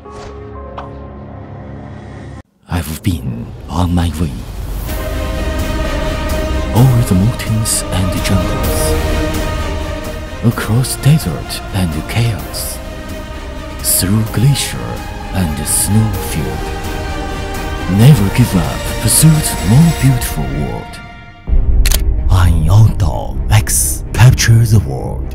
I've been on my way over the mountains and the jungles, across desert and chaos, through glacier and snowfield. Never give up, pursuit more beautiful world. I'm Outdoor X, capture the world.